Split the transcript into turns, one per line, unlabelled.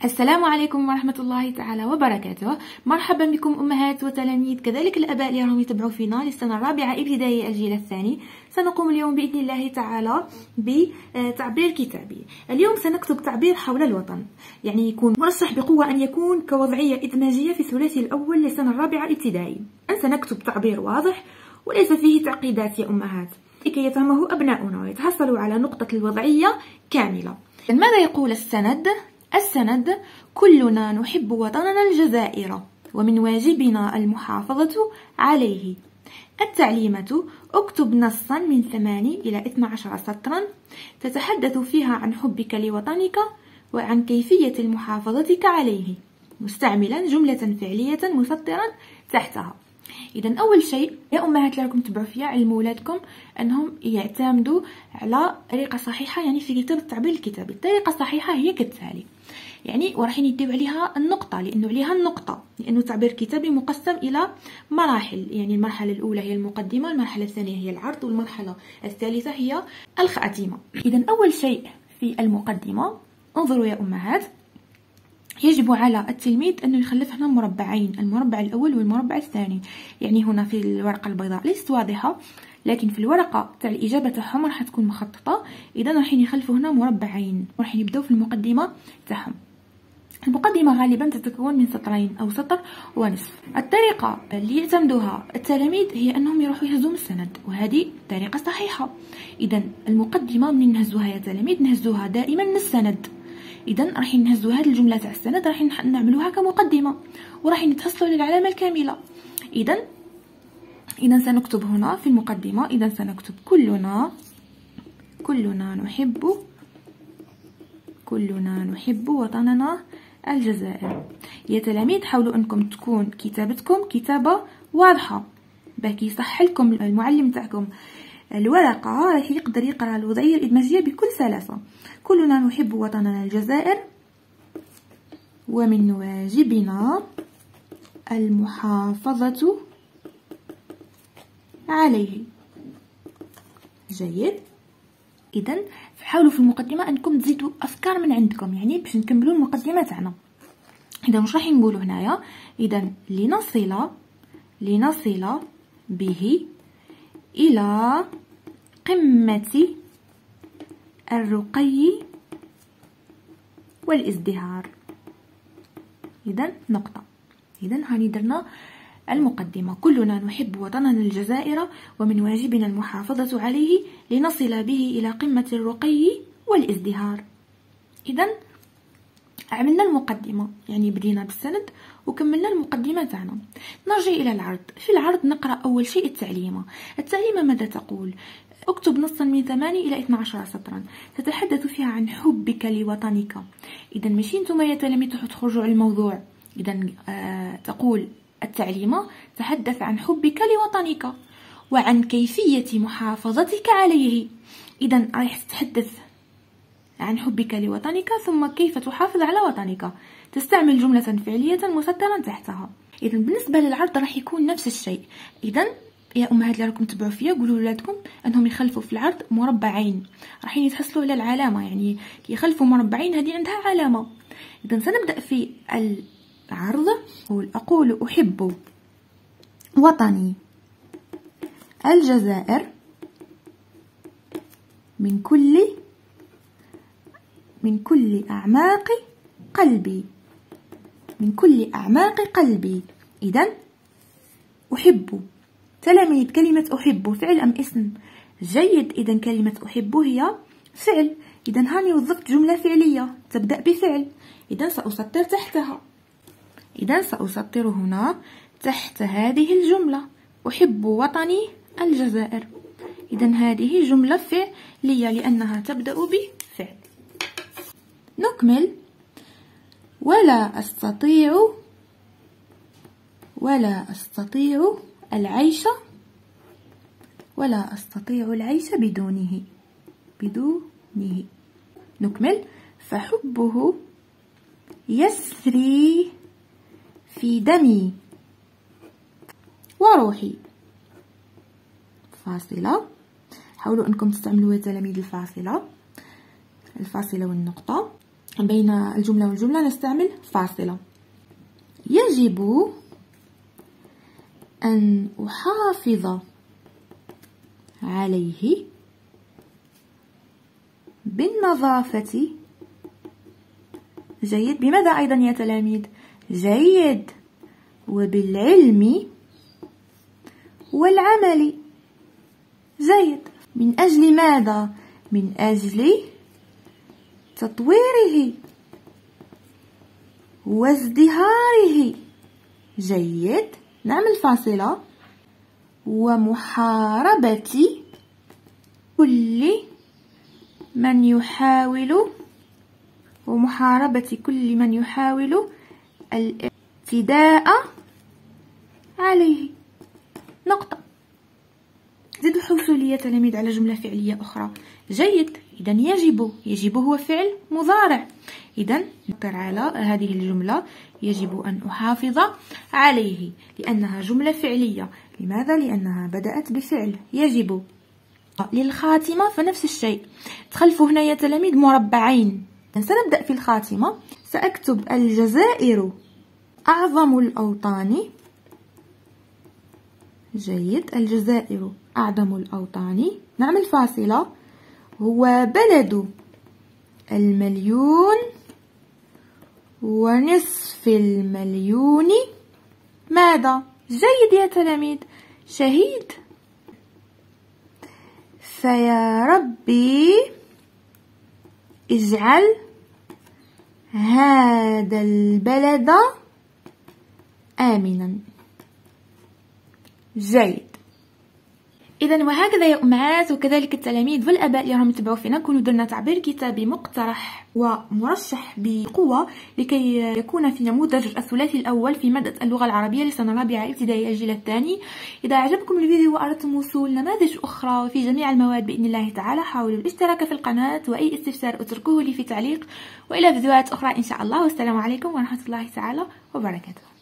السلام عليكم ورحمة الله تعالى وبركاته. مرحبا بكم أمهات وتلاميذ كذلك الآباء اللي راهم يتبعوا فينا للسنة الرابعة ابتدائي الجيل الثاني. سنقوم اليوم بإذن الله تعالى بتعبير كتابي. اليوم سنكتب تعبير حول الوطن، يعني يكون مرشح بقوة أن يكون كوضعية إدماجية في الثلاثي الأول للسنة الرابعة ابتدائي. سنكتب تعبير واضح وليس فيه تعقيدات يا أمهات، لكي يفهمه أبناؤنا ويتحصلوا على نقطة الوضعية كاملة. ماذا يقول السند؟ السند: كلنا نحب وطننا الجزائر ومن واجبنا المحافظة عليه. التعليمة: اكتب نصا من 8 إلى 12 سطرا تتحدث فيها عن حبك لوطنك وعن كيفية المحافظة عليه، مستعملا جملة فعلية مسطرا تحتها. إذا أول شيء يا أمهات اللي راكم تبعوا فيها، علموا ولادكم أنهم يعتمدوا على طريقة صحيحة يعني في كتابة التعبير الكتابي. الطريقة الصحيحة هي كالتالي، يعني وراحين يديو عليها النقطة لأنه عليها النقطة، لأنه التعبير الكتابي مقسم إلى مراحل، يعني المرحلة الأولى هي المقدمة، المرحلة الثانية هي العرض، والمرحلة الثالثة هي الخاتمة. إذا أول شيء في المقدمة، انظروا يا أمهات، يجب على التلميذ أنه يخلف هنا مربعين، المربع الأول والمربع الثاني. يعني هنا في الورقة البيضاء ليست واضحة، لكن في الورقة تاع الإجابة تاعهم راح تكون مخططة. إذا راح يخلفوا هنا مربعين، راح يبداو في المقدمة تاعهم. المقدمة غالبا تتكون من سطرين أو سطر ونصف. الطريقة اللي يعتمدوها التلاميذ هي أنهم يروحوا يهزوا من السند، وهذه طريقة صحيحة. إذا المقدمة من نهزوها يا تلاميذ نهزوها دائما من السند. إذا راح نهزوا هذه الجملة تاع السند راح نعملوها كمقدمة وراح نتحصلوا على العلامة الكاملة. إذا سنكتب هنا في المقدمة، إذا سنكتب كلنا نحب وطننا الجزائر. يا تلاميذ حاولوا أنكم تكون كتابتكم كتابة واضحة باش يصح لكم المعلم تاعكم الورقة راح يقدر يقرأ الوضعية الإدماجية بكل سلاسة. كلنا نحب وطننا الجزائر ومن واجبنا المحافظة عليه. جيد. إذا حاولوا في المقدمة أنكم تزيدوا أفكار من عندكم، يعني باش نكملوا المقدمة تاعنا. إذا واش راح نقولوا هنايا؟ إذا لنصل به إلى قمة الرقي والازدهار. إذا نقطة. إذا هاني درنا المقدمة، كلنا نحب وطننا الجزائر ومن واجبنا المحافظة عليه لنصل به إلى قمة الرقي والازدهار. إذا عملنا المقدمة، يعني بدينا بالسند وكملنا المقدمة تاعنا. نرجع إلى العرض. في العرض نقرأ أول شيء التعليمة. ماذا تقول؟ اكتب نصا من 8 إلى 12 سطرا تتحدث فيها عن حبك لوطنك. إذا ماشي نتوما يا تلاميذ تخرجوا على الموضوع. إذا تقول التعليمة: تحدث عن حبك لوطنك وعن كيفية محافظتك عليه. إذا راح تتحدث عن حبك لوطنك ثم كيف تحافظ على وطنك، تستعمل جملة فعلية مسطرا تحتها. إذا بالنسبة للعرض راح يكون نفس الشيء. إذا يا أمهات اللي راكم تبعوا فيا، قولوا لولادكم أنهم يخلفوا في العرض مربعين، راح يتحصلوا على العلامة، يعني كي يخلفوا مربعين هذه عندها علامة. إذا سنبدأ في العرض. أقول أحب وطني الجزائر من كل أعماق قلبي. إذا أحب تلاميذ، كلمة أحب فعل أم اسم؟ جيد. إذا كلمة أحب هي فعل. إذا هاني وظفت جملة فعلية تبدأ بفعل. إذا سأسطر تحتها. إذا سأسطر هنا تحت هذه الجملة: أحب وطني الجزائر. إذا هذه جملة فعلية لأنها تبدأ بفعل. نكمل. ولا أستطيع العيش بدونه. نكمل. فحبه يسري في دمي وروحي. فاصلة. حاولوا أنكم تستعملوا يا تلاميذ الفاصلة والنقطة. بين الجملة والجملة نستعمل فاصلة. يجب أن أحافظ عليه بالنظافة. جيد. بماذا أيضا يا تلاميذ؟ جيد. وبالعلم والعمل. جيد. من أجل ماذا؟ من أجل تطويره وازدهاره. جيد. نعمل فاصلة. ومحاربة كل من يحاول الاعتداء عليه. نقطة. زيدوا حوسوا لي يا تلاميذ على جملة فعلية أخرى. جيد. إذن يجب هو فعل مضارع. إذن نقر على هذه الجملة يجب أن أحافظ عليه لأنها جملة فعلية. لماذا؟ لأنها بدأت بفعل يجب. للخاتمة فنفس الشيء. تخلفوا هنا يا تلاميذ مربعين. سنبدأ في الخاتمة. سأكتب الجزائر أعظم الأوطان. جيد. الجزائر أعظم الأوطان. نعمل فاصلة. هو بلد 1,000,000 ونصف المليون ماذا؟ جيد يا تلاميذ. شهيد. فيا ربي اجعل هذا البلد آمنا. جيد. إذن وهكذا يا أمهات وكذلك التلاميذ والآباء اللي راهم يتبعوا فينا نكونوا درنا تعبير كتابي مقترح ومرشح بقوة لكي يكون في نموذج الثلاثي الأول في مادة اللغة العربية لسنة رابعة ابتدائي الجيل الثاني. إذا أعجبكم الفيديو وأردتم وصول نماذج أخرى وفي جميع المواد بإذن الله تعالى حاولوا الاشتراك في القناة، وأي استفسار اتركوه لي في تعليق، وإلى فيديوهات أخرى إن شاء الله. والسلام عليكم ورحمة الله تعالى وبركاته.